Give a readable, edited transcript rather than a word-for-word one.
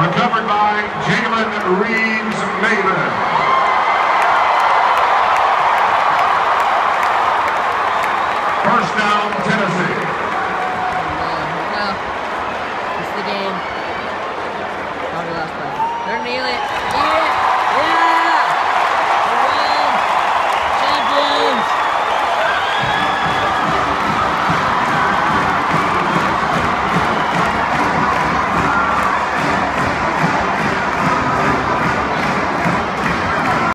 Recovered by Jalen Reeves-Maven. First down, Tennessee. No. It's the game. Probably last play. They're kneeling. Yeah!